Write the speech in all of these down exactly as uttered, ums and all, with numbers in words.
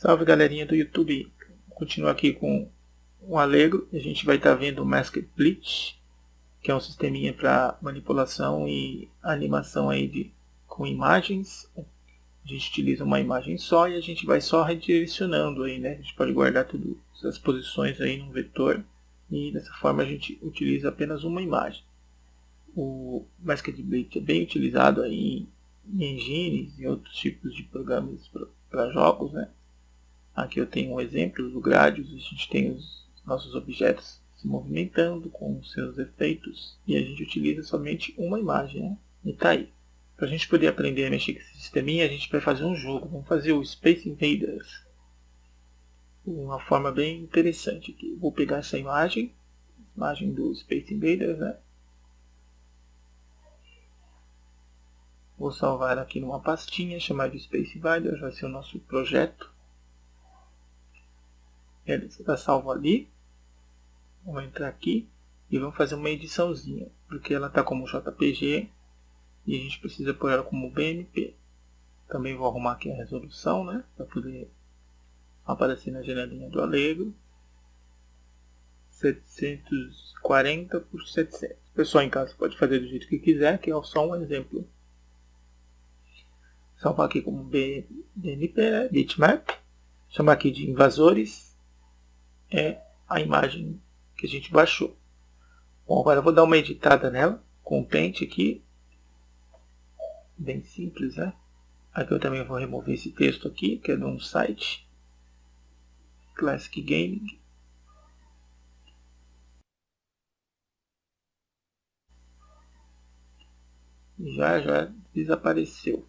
Salve galerinha do YouTube, continuo aqui com o Allegro. A gente vai estar vendo o Masked Bleach, que é um sisteminha para manipulação e animação aí de, com imagens. A gente utiliza uma imagem só e a gente vai só redirecionando aí, né? A gente pode guardar todas as posições aí num vetor e dessa forma a gente utiliza apenas uma imagem. O Masked Bleach é bem utilizado aí em engines e outros tipos de programas para jogos, né? Aqui eu tenho um exemplo do Gradius. A gente tem os nossos objetos se movimentando com os seus efeitos e a gente utiliza somente uma imagem, né? E tá aí. Para a gente poder aprender a mexer com esse sisteminha, a gente vai fazer um jogo. Vamos fazer o Space Invaders. Uma forma bem interessante aqui. Vou pegar essa imagem, imagem do Space Invaders, né? Vou salvar aqui numa pastinha, chamar de Space Invaders, vai ser o nosso projeto. Ele está salvo ali. Vamos entrar aqui e vamos fazer uma ediçãozinha, porque ela está como J P G e a gente precisa pôr ela como B M P. Também vou arrumar aqui a resolução, né, para poder aparecer na janelinha do Allegro. setecentos e quarenta por setecentos. O pessoal em casa pode fazer do jeito que quiser, que é só um exemplo. Salvar aqui como B M P, né, bitmap. Chamar aqui de invasores. É a imagem que a gente baixou. Bom, agora eu vou dar uma editada nela com o Paint aqui. Bem simples, né? Aqui eu também vou remover esse texto aqui, que é de um site. Classic Gaming. Já, já desapareceu.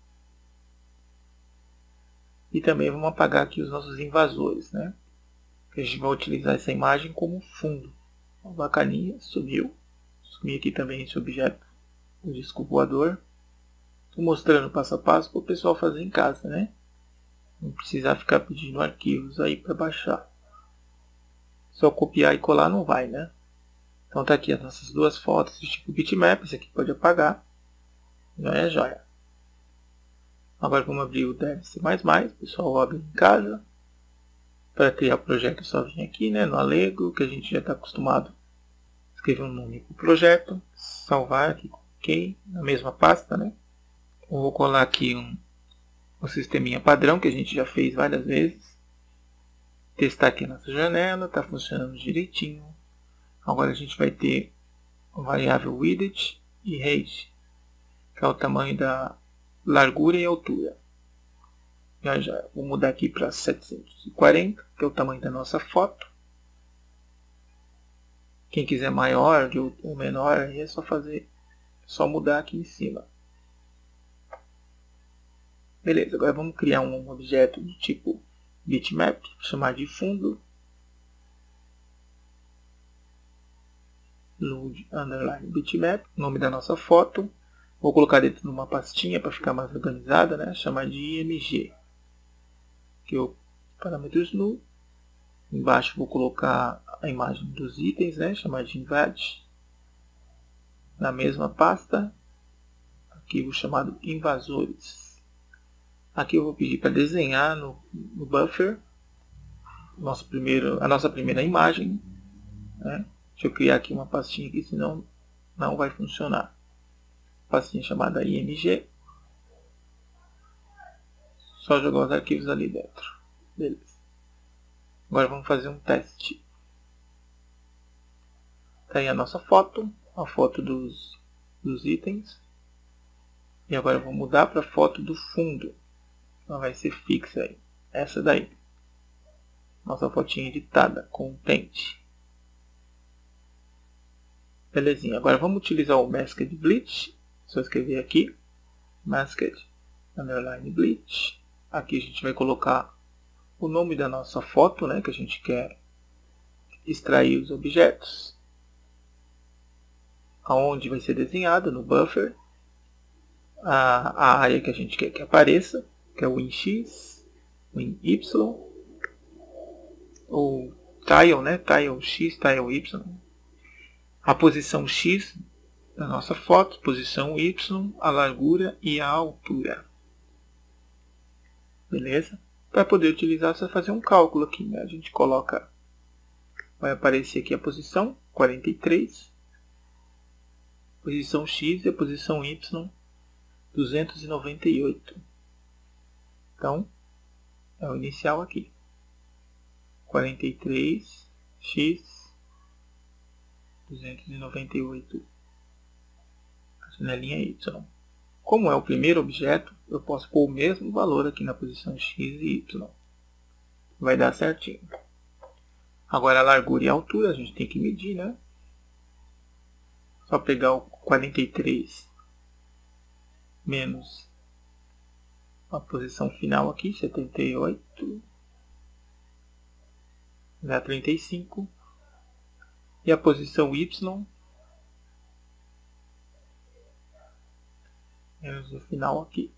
E também vamos apagar aqui os nossos invasores, né? A gente vai utilizar essa imagem como fundo. Uma bacaninha, sumiu. Sumi aqui também esse objeto, o disco voador. Estou mostrando passo a passo para o pessoal fazer em casa, né? Não precisar ficar pedindo arquivos aí para baixar. Só copiar e colar não vai, né? Então tá aqui as nossas duas fotos de tipo bitmap. Esse aqui pode apagar. Joia, joia. Agora vamos abrir o Dev C mais mais. O pessoal abre em casa. Para criar o projeto é só vir aqui, né, no Allegro, que a gente já está acostumado a escrever um nome para o projeto. Salvar aqui, ok, na mesma pasta, né. Eu vou colar aqui um, um sisteminha padrão que a gente já fez várias vezes. Testar aqui a nossa janela, está funcionando direitinho. Agora a gente vai ter a variável width e height, que é o tamanho da largura e altura. Já, já vou mudar aqui para setecentos e quarenta, que é o tamanho da nossa foto. Quem quiser maior ou menor, aí é só fazer, é só mudar aqui em cima. Beleza, agora vamos criar um objeto do tipo bitmap, chamar de fundo. Load underline bitmap, nome da nossa foto. Vou colocar dentro de uma pastinha para ficar mais organizada, né? Chamar de I M G. Aqui é o parâmetros nu. Embaixo vou colocar a imagem dos itens, né? Chamar de invade. Na mesma pasta, arquivo chamado invasores. Aqui eu vou pedir para desenhar no, no buffer nosso primeiro, a nossa primeira imagem, né? Deixa eu criar aqui uma pastinha aqui, senão não vai funcionar. Pastinha chamada I M G. Só jogar os arquivos ali dentro. Beleza. Agora vamos fazer um teste. Tá aí a nossa foto. A foto dos, dos itens. E agora eu vou mudar para a foto do fundo. Ela vai ser fixa aí. Essa daí. Nossa fotinha editada com o Paint. Belezinha. Agora vamos utilizar o Masked Bleach. Só escrever aqui. Masked underline Bleach. Aqui a gente vai colocar o nome da nossa foto, né, que a gente quer extrair os objetos. Aonde vai ser desenhado, no buffer. A, a área que a gente quer que apareça, que é o in X, o in Y. Ou tile, né, tile X, tile Y. A posição X da nossa foto, posição Y, a largura e a altura. Beleza? para poder utilizar, você vai fazer um cálculo aqui, né? A gente coloca, vai aparecer aqui a posição quarenta e três, posição X e a posição Y duzentos e noventa e oito. Então, é o inicial aqui. quarenta e três, X, duzentos e noventa e oito, a janelinha Y. Como é o primeiro objeto, eu posso pôr o mesmo valor aqui na posição X e Y. Vai dar certinho. Agora a largura e a altura a gente tem que medir, né? Só pegar o quarenta e três menos a posição final aqui, setenta e oito, dá trinta e cinco. E a posição Y menos o final aqui.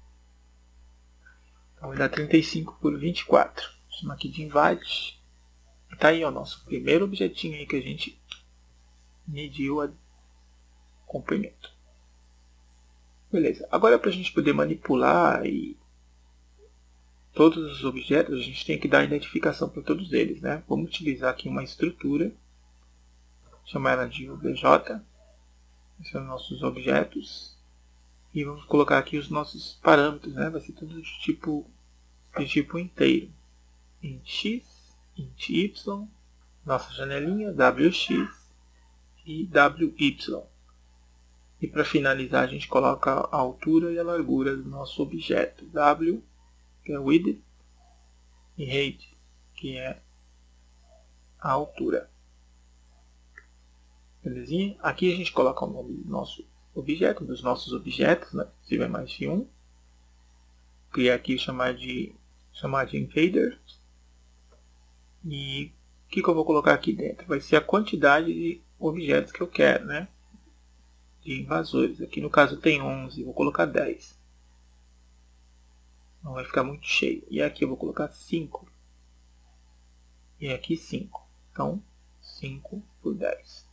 Então vai dar trinta e cinco por vinte e quatro. Chama aqui de invade. Está aí o nosso primeiro objetinho aí que a gente mediu o comprimento. Beleza. Agora para a gente poder manipular e todos os objetos, a gente tem que dar identificação para todos eles, né? Vamos utilizar aqui uma estrutura, chamar ela de O B J. Esses são nossos objetos. E vamos colocar aqui os nossos parâmetros, né? Vai ser tudo de tipo, de tipo inteiro. Int X, int Y, nossa janelinha, W X e W Y. E para finalizar a gente coloca a altura e a largura do nosso objeto. W, que é width, e height, que é a altura. Belezinha? Aqui a gente coloca o nome do nosso objeto, dos nossos objetos, né? Se tiver mais de um. Criar aqui chamar de, chamar de invader. E o que, que eu vou colocar aqui dentro? Vai ser a quantidade de objetos que eu quero, né? De invasores. Aqui no caso tem onze, vou colocar dez. Não vai ficar muito cheio. E aqui eu vou colocar cinco. E aqui cinco. Então, cinco por dez.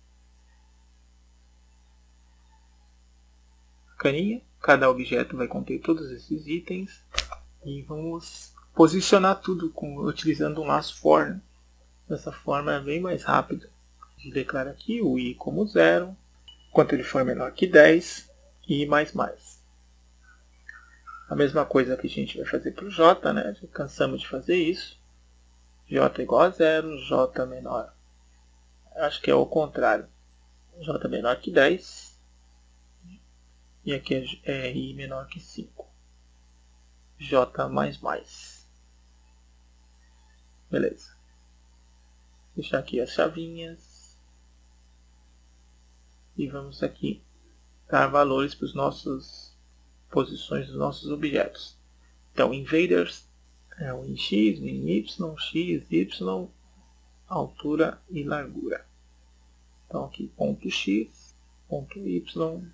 Caninha. Cada objeto vai conter todos esses itens. E vamos posicionar tudo com, utilizando um laço for. Né? Dessa forma é bem mais rápido. A gente declara aqui o i como zero. Quanto ele for menor que dez. E mais mais. A mesma coisa que a gente vai fazer para o j, né? Já cansamos de fazer isso. J igual a zero, j menor. Acho que é o contrário. J menor que dez. E aqui é i menor que cinco. J mais mais. Beleza. Deixar aqui as chavinhas. E vamos aqui dar valores para os nossos posições dos nossos objetos. Então, invaders é o em x, o em y, x, y, altura e largura. Então, aqui ponto x, ponto y,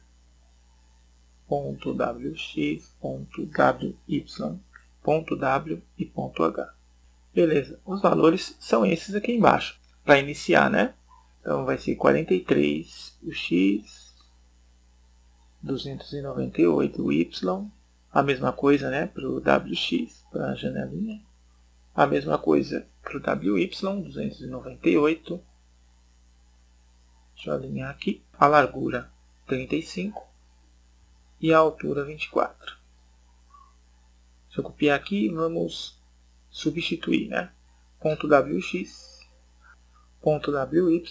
ponto wx, ponto wy, ponto w e ponto h. Beleza, os valores são esses aqui embaixo, para iniciar, né? Então, vai ser quarenta e três o x, duzentos e noventa e oito o y, a mesma coisa, né, para o wx, para a janelinha, a mesma coisa para o wy, duzentos e noventa e oito, deixa eu alinhar aqui, a largura trinta e cinco e a altura vinte e quatro. Se eu copiar aqui, vamos substituir, né, ponto wx, ponto wy,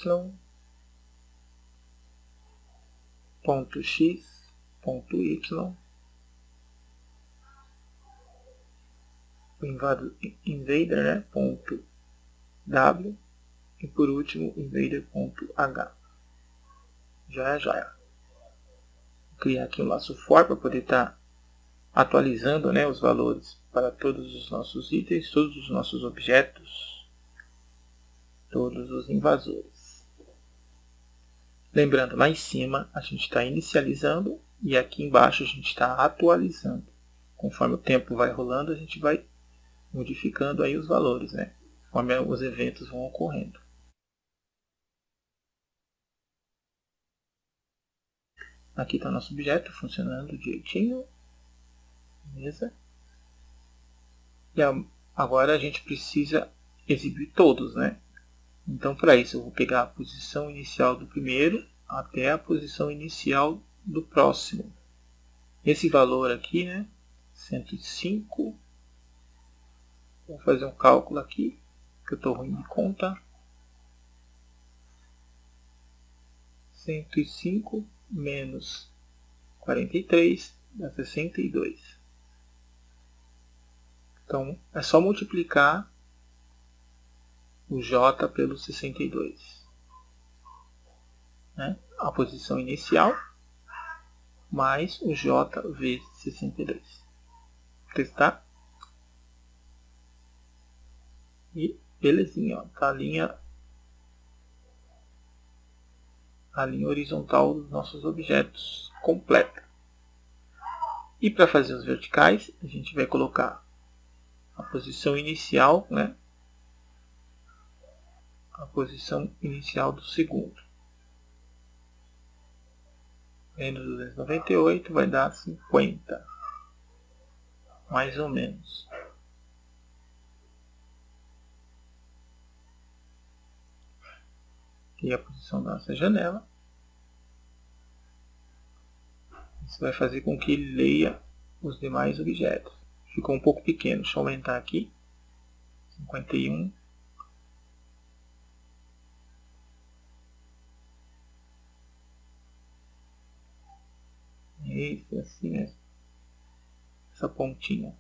ponto x, ponto y, o invader, né, ponto w, e por último invader ponto h. Já é, já é. Vou criar aqui um laço for para poder estar tá atualizando, né, os valores para todos os nossos itens, todos os nossos objetos, todos os invasores. Lembrando, lá em cima a gente está inicializando e aqui embaixo a gente está atualizando. Conforme o tempo vai rolando, a gente vai modificando aí os valores, né? Conforme os eventos vão ocorrendo. Aqui está o nosso objeto funcionando direitinho. Beleza? E a, agora a gente precisa exibir todos, né? Então, para isso, eu vou pegar a posição inicial do primeiro até a posição inicial do próximo. Esse valor aqui, né? cento e cinco. Vou fazer um cálculo aqui, que eu estou ruim de conta. cento e cinco menos quarenta e três dá sessenta e dois. Então, é só multiplicar o J pelo sessenta e dois. Né? A posição inicial mais o J vezes sessenta e dois. Testar. E belezinha, ó, tá a linha, a linha horizontal dos nossos objetos completa. E para fazer os verticais, a gente vai colocar a posição inicial, né? A posição inicial do segundo. Menos duzentos e noventa e oito vai dar cinquenta. Mais ou menos. Aqui é a posição da nossa janela. Isso vai fazer com que ele leia os demais objetos. Ficou um pouco pequeno. Deixa eu aumentar aqui. cinquenta e um. Isso, assim mesmo. Essa pontinha.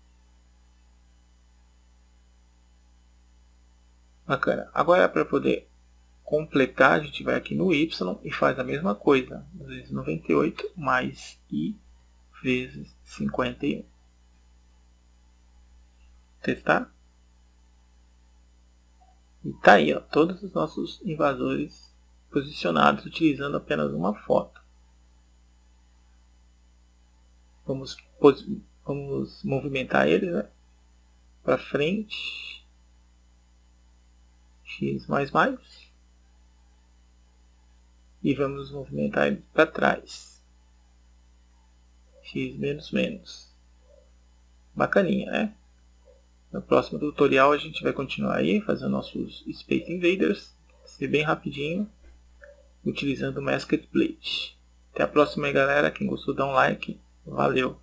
Bacana. Agora, para poder completar, a gente vai aqui no Y e faz a mesma coisa. duzentos e noventa e oito mais I vezes cinquenta e um. Testar. E tá aí, ó, todos os nossos invasores posicionados utilizando apenas uma foto. Vamos, vamos movimentar ele, né? Para frente. X mais mais. E vamos movimentar ele para trás. X menos menos. Bacaninha, né? No próximo tutorial a gente vai continuar aí fazendo nossos Space Invaders. Ser bem rapidinho. Utilizando o Masked Plate. Até a próxima aí, galera. Quem gostou dá um like. Valeu!